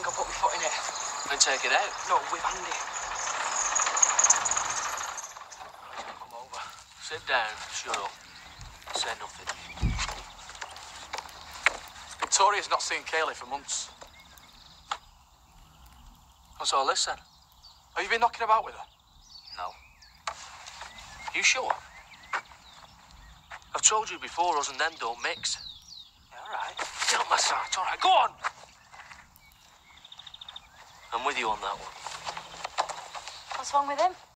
think I'll put my foot in it. And take it out? No, with Andy. Come over. Sit down. Shut up. Say nothing. Victoria's not seen Kayleigh for months. What's all this then? Have you been knocking about with her? No. You sure? I've told you before, us and them don't mix. Yeah, all right. Get up my side, all right, go on! I'm with you on that one. What's wrong with him?